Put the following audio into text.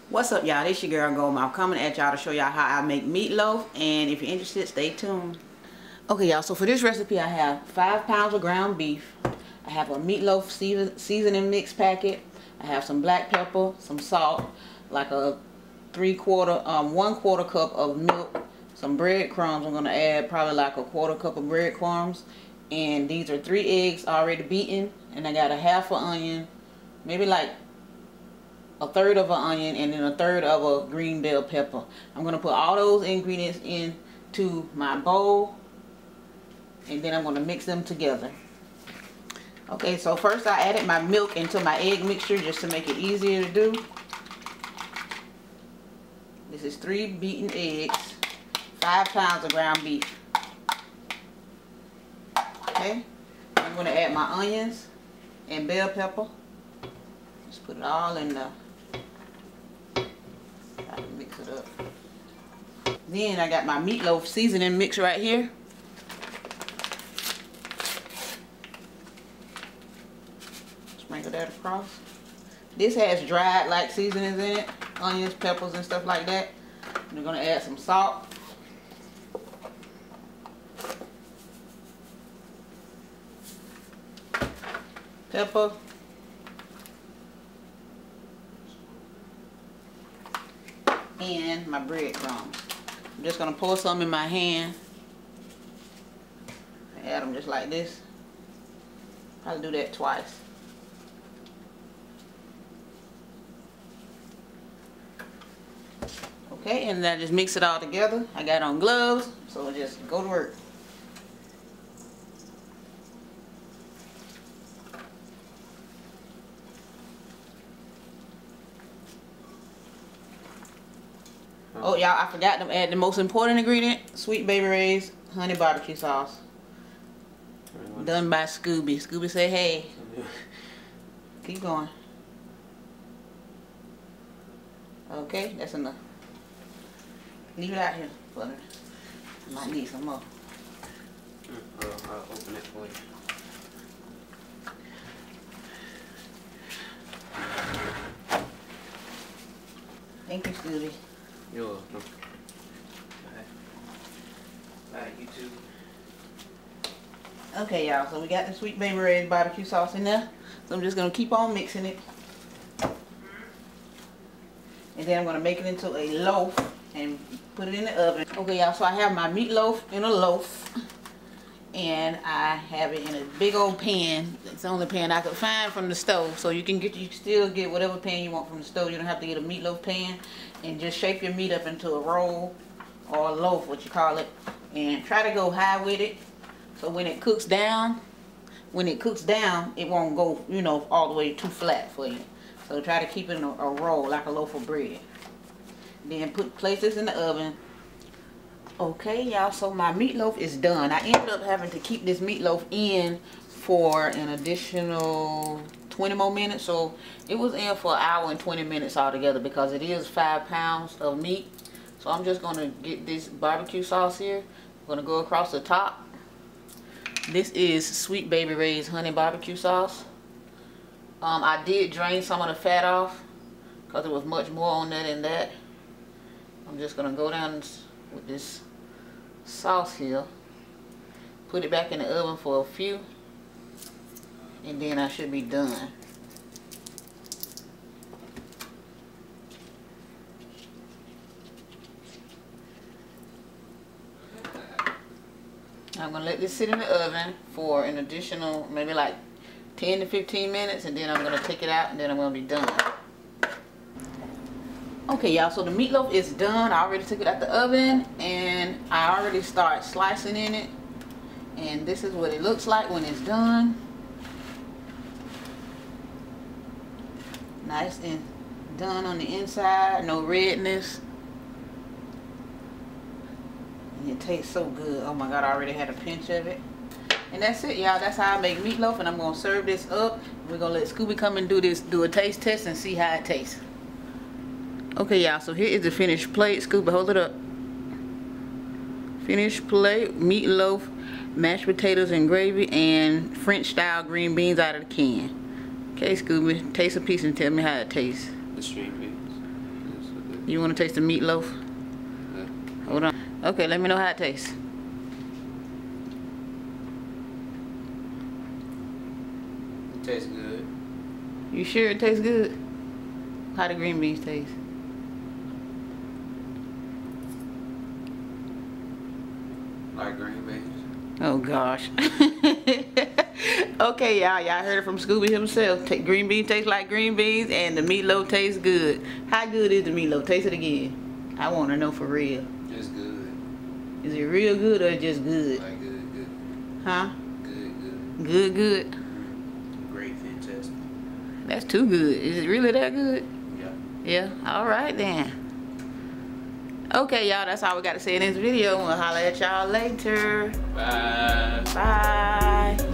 What's up, y'all? This your girl Goldmouth coming at y'all to show y'all how I make meatloaf, and if you're interested, stay tuned. Okay, y'all, so for this recipe I have 5 pounds of ground beef. I have a meatloaf seasoning mix packet. I have some black pepper, some salt, like a 1/4 cup of milk, some breadcrumbs. I'm going to add probably like a 1/4 cup of breadcrumbs, and these are 3 eggs already beaten, and I got a 1/2 onion, maybe like a 1/3 of an onion, and then a 1/3 of a green bell pepper. I'm going to put all those ingredients into my bowl, and then I'm going to mix them together. Okay, so first I added my milk into my egg mixture just to make it easier to do. This is 3 beaten eggs, 5 pounds of ground beef. Okay, I'm going to add my onions and bell pepper. Just put it all in there. I can mix it up. Then I got my meatloaf seasoning mix right here. Sprinkle that across. This has dried like seasonings in it, onions, peppers, and stuff like that. And we're gonna add some salt. Pepper. And my breadcrumbs. I'm just gonna pour some in my hand. Add them just like this. I'll do that twice. Okay, and then I just mix it all together. I got on gloves, so just go to work. Oh, y'all, I forgot to add the most important ingredient, Sweet Baby Ray's honey barbecue sauce. Done by Scooby. Scooby say hey. Keep going. Okay, that's enough. Leave it out here for me. I might need some more. I'll open it for you. Thank you, Scooby. You're welcome. Bye, you too. Okay, y'all, so we got the Sweet Baby Ray's barbecue sauce in there. So I'm just going to keep on mixing it. And then I'm going to make it into a loaf and put it in the oven. Okay, y'all, so I have my meatloaf in a loaf. And I have it in a big old pan. It's the only pan I could find from the stove. So you can still get whatever pan you want from the stove. You don't have to get a meatloaf pan. And just shape your meat up into a roll or a loaf, what you call it. And try to go high with it. So when it cooks down, it won't go, you know, all the way too flat for you. So try to keep it in a roll like a loaf of bread. Then place this in the oven. Okay, y'all, so my meatloaf is done. I ended up having to keep this meatloaf in for an additional 20 more minutes. So it was in for 1 hour and 20 minutes altogether because it is 5 pounds of meat. So I'm just going to get this barbecue sauce here. I'm going to go across the top. This is Sweet Baby Ray's honey barbecue sauce. I did drain some of the fat off because there was much more on there than that. I'm just going to go down with this sauce here, put it back in the oven for a few, and then I should be done. I'm going to let this sit in the oven for an additional maybe like 10 to 15 minutes, and then I'm going to take it out, and then I'm going to be done. Okay, y'all, so the meatloaf is done. I already took it out the oven, and I already started slicing in it. And this is what it looks like when it's done. Nice and done on the inside, no redness. And it tastes so good. Oh my God, I already had a pinch of it. And that's it, y'all. That's how I make meatloaf, and I'm gonna serve this up. We're gonna let Scooby come and do a taste test and see how it tastes. Okay, y'all, so here is the finished plate. Scooby, hold it up. Finished plate, meatloaf, mashed potatoes and gravy, and French style green beans out of the can. Okay, Scooby, taste a piece and tell me how it tastes. The string beans. You want to taste the meatloaf? Yeah. Hold on. Okay, let me know how it tastes. It tastes good. You sure it tastes good? How the green beans taste? Like green beans. Oh gosh. Okay, y'all heard it from Scooby himself. Green beans taste like green beans, and the meatloaf tastes good. How good is the meatloaf? Taste it again. I want to know for real. It's good. Is it real good or just good? Like good. Huh? Good. Good, good. Great, fantastic. That's too good. Is it really that good? Yeah. Yeah. All right then. Okay, y'all. That's all we got to say in this video. We'll holler at y'all later. Bye. Bye.